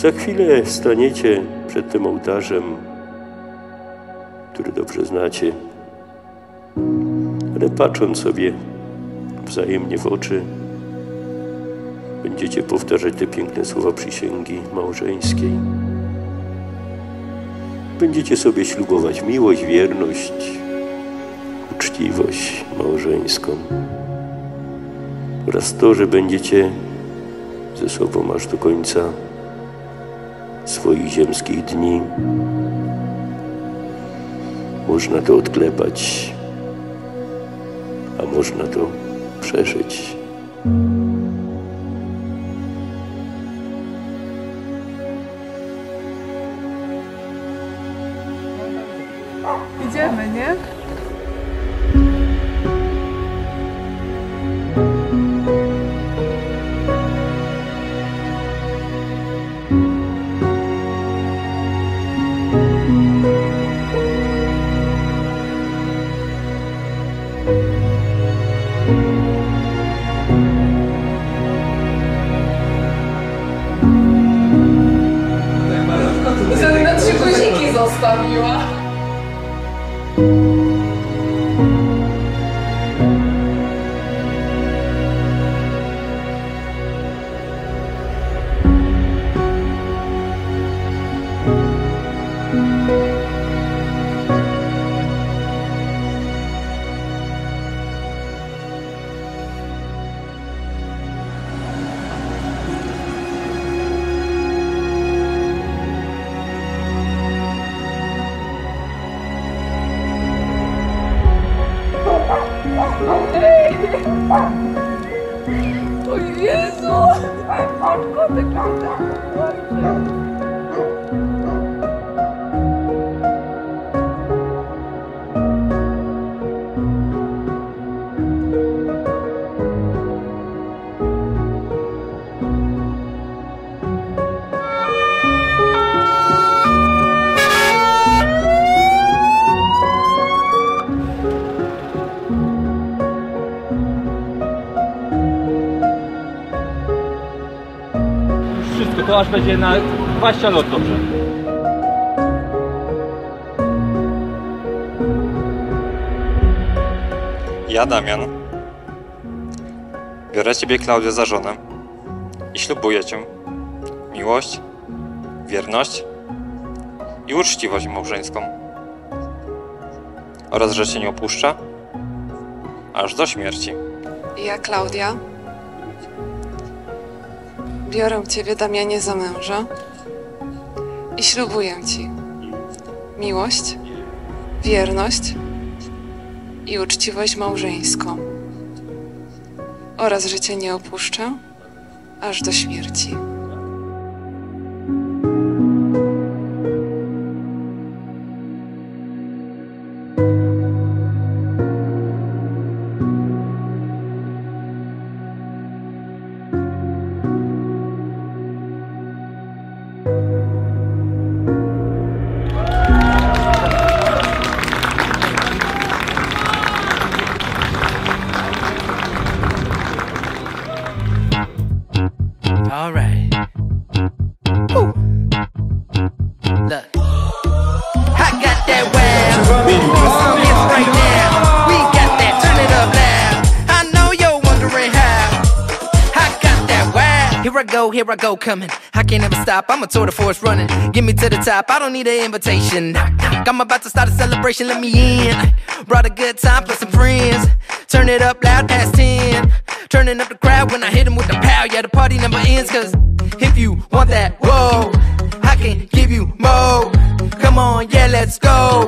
Za chwilę staniecie przed tym ołtarzem, który dobrze znacie, ale patrząc sobie wzajemnie w oczy, będziecie powtarzać te piękne słowa przysięgi małżeńskiej. Będziecie sobie ślubować miłość, wierność, uczciwość małżeńską oraz to, że będziecie ze sobą aż do końca swoich ziemskich dni. Można to odklepać, a można to przeżyć. Idziemy, nie? Na 3 guziki zostawiła. O Jezu! Kotek płacze. Wszystko, to aż będzie na 20 lot dobrze. Ja, Damian, biorę Ciebie, Klaudię, za żonę i ślubuję Cię miłość, wierność i uczciwość małżeńską oraz, że Cię nie opuszczę aż do śmierci. Ja, Klaudia, biorę Ciebie, Damianie, za męża i ślubuję Ci miłość, wierność i uczciwość małżeńską oraz, że Cię nie opuszczę aż do śmierci. All right. Woo. Look. I got that wow. We want some hits right now. We got that, turn it up loud. I know you're wondering how. I got that wow. Here I go, coming. I can't ever stop, I'm a tour de force running. Get me to the top, I don't need an invitation. Knock, knock. I'm about to start a celebration, let me in. Brought a good time, plus some friends. Turn it up loud, past 10. Turning up the crowd when I hit them with the pow. Yeah, the party never ends, cause if you want that, whoa, I can give you more. Come on, yeah, let's go.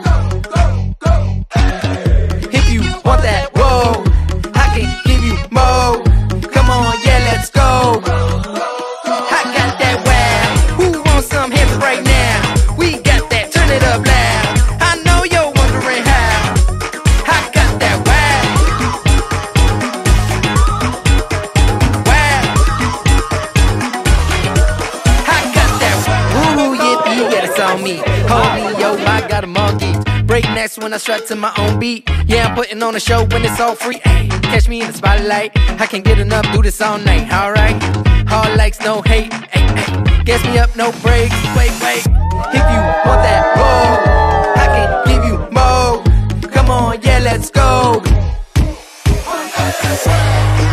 If you want that, whoa, I can give you more. Come on, yeah, let's go. I got that wow. Who wants some hands right now? We got that, turn it up loud. I know you're wondering how. I got that wow. Wow. I got that wow. Ooh, yippee, yeah, it's on me. Hold me, yo, I got a monkey. Break next when I strut to my own beat. Yeah, I'm putting on a show when it's all free. Ay, catch me in the spotlight. I can't get enough, do this all night, alright? All likes, no hate. Ay, ay. gas me up, no brakes. Wait, if you want that road, I can give you more. Come on, yeah, let's go.